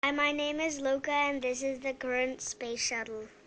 Hi, my name is Luca, and this is the current space shuttle.